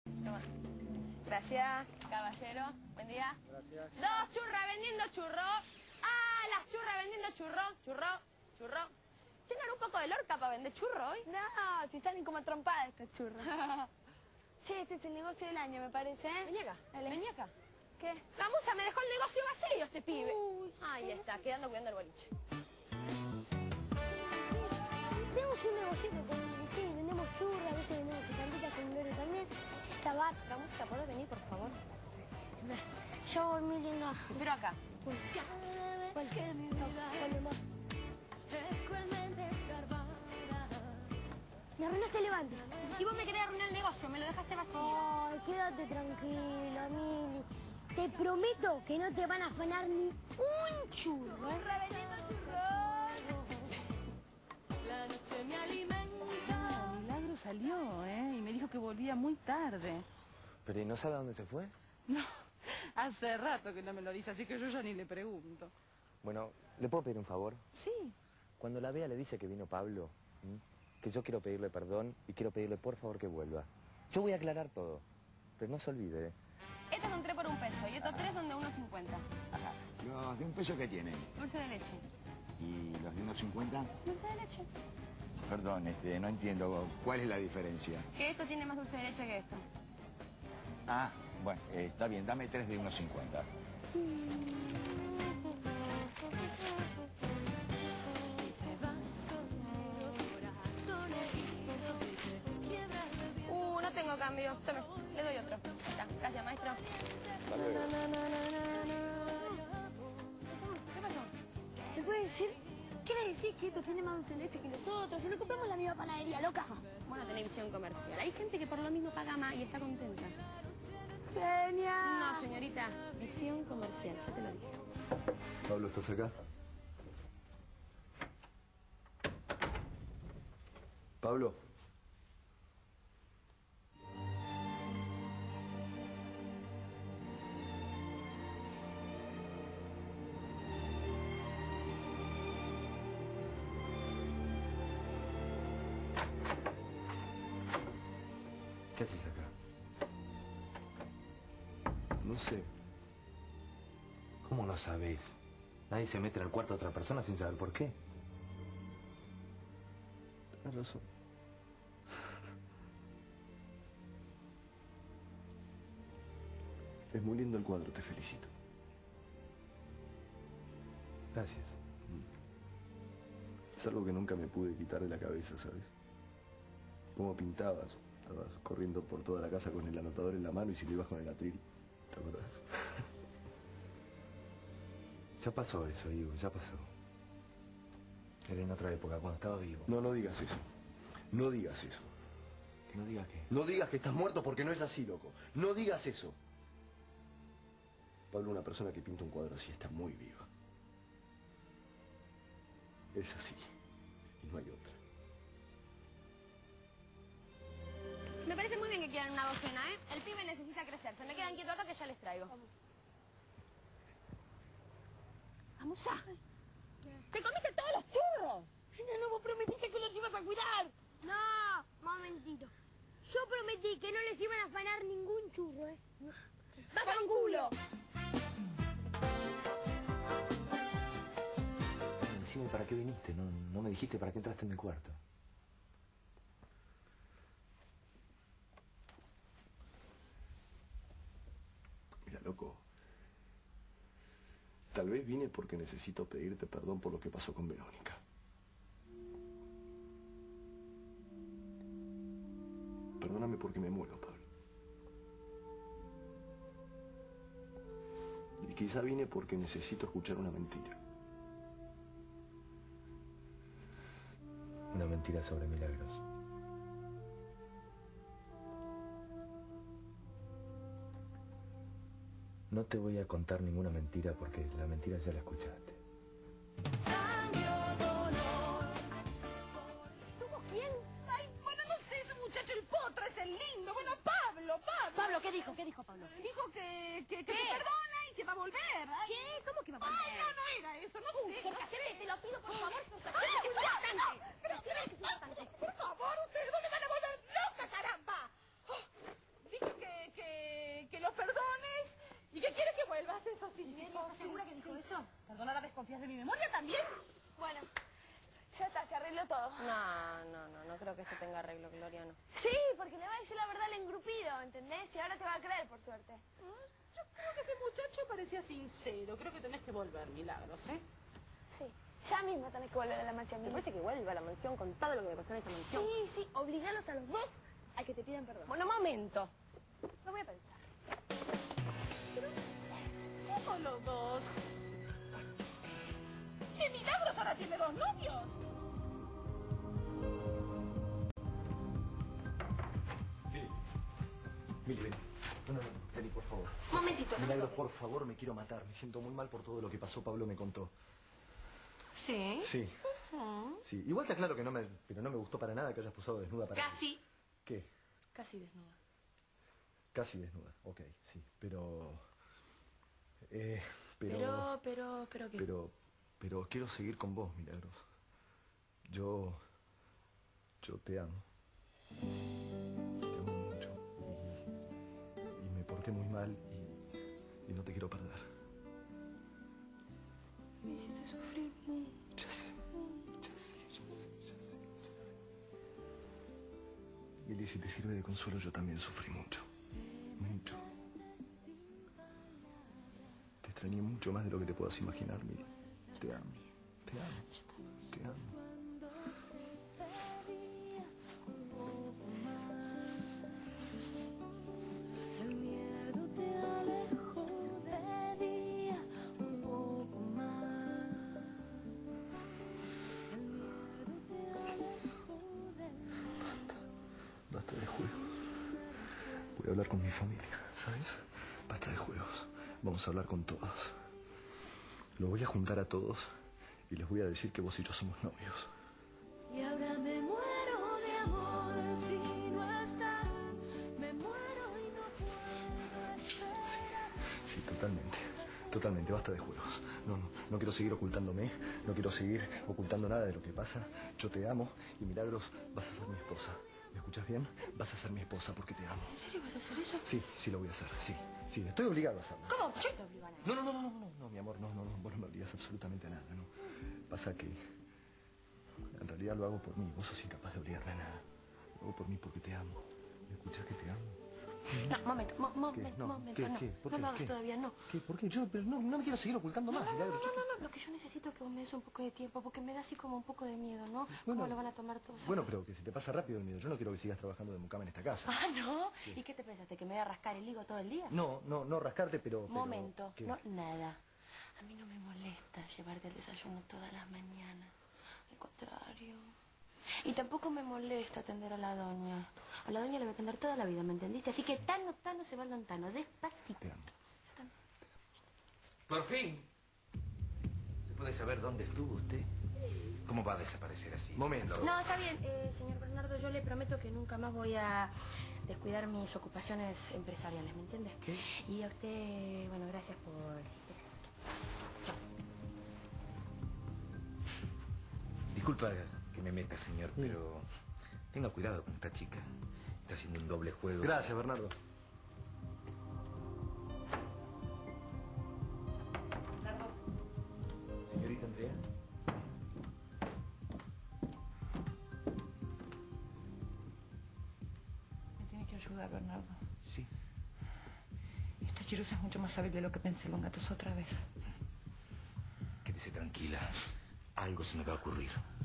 Toma. Gracias, caballero. Buen día. Gracias. 2 churras vendiendo churros. ¡Ah, las churras vendiendo churros! Churro. ¿Llenan un poco de Lorca para vender churros hoy? No, si salen como trompadas estas churras. Che, este es el negocio del año, me parece, ¿eh? Vení acá. Vení acá. ¿Qué? La musa me dejó el negocio vacío, este pibe. Uy. Ahí está, quedando cuidando el boliche. Tenemos un negocito con sí, vendemos churras, a veces vendemos picantitas con Gloria también. Sí, está bar. La musa, ¿podés venir, por favor? Yo voy muy linda. Pero acá. Cada vez que mi vida es cruelmente escarbada. Me arruinaste el levante. Y vos me querés arruinar el negocio, me lo dejaste vacío. Ay, quédate tranquila, Mili. Te prometo que no te van a afanar ni un churro. Vendiendo churros. La noche me alimenta. Milagro salió, ¿eh? Y me dijo que volvía muy tarde. ¿Pero y no sabe a dónde se fue? No, hace rato que no me lo dice, así que yo ya ni le pregunto. Bueno, ¿le puedo pedir un favor? Sí. Cuando la vea le dice que vino Pablo, que yo quiero pedirle perdón y quiero pedirle por favor que vuelva. Yo voy a aclarar todo, pero no se olvide, ¿eh? Estos son 3 por $1 y estos 3 son de 1.50. Ajá. ¿Los de $1 qué tienen? Dulce de leche. ¿Y los de 1.50? Dulce de leche. Perdón, no entiendo. ¿Cuál es la diferencia? Que esto tiene más dulce de leche que esto. Ah, bueno, está bien. Dame 3 de 1.50. No tengo cambio. Tome, le doy otro. Ahí está. Gracias, maestro. Hasta luego. ¿Qué pasó? ¿Me puedes decir? ¿Qué le decís que esto tiene más dulce de leche que nosotros? Si no compramos la misma panadería, loca. Bueno, tenés visión comercial. Hay gente que por lo mismo paga más y está contenta. Genial. No, señorita. Visión comercial, ya te lo dije. Pablo, ¿estás acá? Pablo. ¿Qué haces acá? No sé. ¿Cómo no sabés? Nadie se mete en el cuarto de otra persona sin saber por qué. Tienes razón. Es muy lindo el cuadro, te felicito. Gracias. Es algo que nunca me pude quitar de la cabeza, ¿sabes? Cómo pintabas. Estabas corriendo por toda la casa con el anotador en la mano y si lo ibas con el atril. ¿Te acuerdas? Ya pasó eso, Diego, ya pasó. Era en otra época, cuando estaba vivo. No, no digas eso. No digas eso. ¿Que no diga qué? No digas que estás muerto porque no es así, loco. No digas eso. Pablo, una persona que pinta un cuadro así está muy viva. Es así. Y no hay otra. Me parece muy bien que quieran una docena, ¿eh? El pibe necesita crecer. Se me quedan quietos acá que ya les traigo. Vamos a... ¿Te comiste todos los churros? No, vos prometiste que los ibas a cuidar. No, momentito. Yo prometí que no les iban a afanar ningún churro, ¿eh? ¡Vas con culo! Decime para qué viniste, no me dijiste para qué entraste en mi cuarto. Mira, loco. Tal vez vine porque necesito pedirte perdón por lo que pasó con Verónica. Perdóname porque me muero, Pablo. Y quizá vine porque necesito escuchar una mentira. Una mentira sobre Milagros. No te voy a contar ninguna mentira porque la mentira ya la escuchaste. ¿Tuvo quién? Ay, bueno, no sé, ese muchacho, el potro, es el lindo. Bueno, Pablo. Pablo, ¿qué dijo? ¿Qué dijo Pablo? Dijo que me perdona y que va a volver. Ay. ¿Qué? ¿Cómo que va a volver? Ay, no era eso, no sé. Por cachete, te lo pido, por favor, por cachete. ¡Es importante! Pero, ¡Es importante! por favor, ustedes, ¿dónde van a volver loca, caramba? Oh, dígame. desconfías de mi memoria también? Bueno, ya está, se arregló todo. No creo que esto tenga arreglo, Gloria, no. Sí, porque le va a decir la verdad al engrupido, ¿entendés? Y ahora te va a creer, por suerte. Yo creo que ese muchacho parecía sincero. Creo que tenés que volver, Milagros, ¿eh? Sí, ya mismo tenés que volver a la mansión. Me parece que vuelva a la mansión con todo lo que me pasó en esa mansión. Sí, obligalos a los dos a que te pidan perdón. Bueno, momento. Lo voy a pensar. ¿Cómo los dos? ¿Qué Milagros ahora tiene dos novios? Mili, ven. No, vení, por favor. Momentito. Milagros, por favor, me quiero matar. Me siento muy mal por todo lo que pasó. Pablo me contó. ¿Sí? Sí. Sí. Igual te aclaro que pero no me gustó para nada que hayas posado desnuda para... Casi. ¿Qué? Casi desnuda. Casi desnuda. Ok, sí. Pero ¿qué? Pero quiero seguir con vos, Milagros. Yo te amo. Te amo mucho. Y me porté muy mal y no te quiero perder. Me hiciste sufrir mucho. Ya sé. Mili, si te sirve de consuelo, yo también sufrí mucho. Mucho. Te extrañé mucho más de lo que te puedas imaginar, Mili. Te amo. Te amo. Te amo. El miedo te alejó de día un poco más. El miedo te alejó de Basta de juegos. Voy a hablar con mi familia, ¿sabes? Basta de juegos. Vamos a hablar con todos. Los voy a juntar a todos y les voy a decir que vos y yo somos novios. Y ahora me muero de amor si no estás. Me muero y no puedo esperar. Sí, totalmente. Totalmente, basta de juegos. No quiero seguir ocultándome, no quiero seguir ocultando nada de lo que pasa. Yo te amo y Milagros, vas a ser mi esposa. ¿Me escuchas bien? Vas a ser mi esposa porque te amo. ¿En serio vas a hacer eso? Sí, lo voy a hacer, sí. Sí, estoy obligado a hacerlo. ¿Cómo? Yo te obligo a nada. No, mi amor, no, vos no me obligas absolutamente a nada, no. Pasa que en realidad lo hago por mí, vos sos incapaz de obligarme a nada. Lo hago por mí porque te amo. ¿Me escuchas que te amo? No, momento, ¿Qué? momento, no. ¿Qué? ¿Por No qué? lo hagas ¿Qué? todavía, no. ¿Qué? ¿Por qué? Yo pero no me quiero seguir ocultando más, Milagros. No, lo que yo necesito es que vos me des un poco de tiempo, porque me da así como un poco de miedo, ¿no? Bueno, ¿Cómo lo van a tomar todos? Bueno, pero que se te pasa rápido el miedo. Yo no quiero que sigas trabajando de mucama en esta casa. Ah, ¿no? ¿Y qué te pensaste? ¿Que me voy a rascar el higo todo el día? No rascarte, pero... Momento, ¿qué? no, nada. A mí no me molesta llevarte al desayuno todas las mañanas. Al contrario. Y tampoco me molesta atender a la doña. A la doña le voy a atender toda la vida, ¿me entendiste? Así que tano se va lontano, despacito. Te amo. Yo también. Por fin. ¿Se puede saber dónde estuvo usted? ¿Cómo va a desaparecer así? Momento. No, está bien, señor Bernardo, yo le prometo que nunca más voy a descuidar mis ocupaciones empresariales, ¿me entiende? ¿Qué? Y a usted, bueno, gracias por... Chao. Disculpa que me meta, señor, pero tenga cuidado con esta chica. Está haciendo un doble juego. Gracias, Bernardo. Señorita Andrea. Me tiene que ayudar, Bernardo. Sí. Esta chirusa es mucho más hábil de lo que pensé, lo engatusó otra vez. Quédese tranquila. Algo se me va a ocurrir.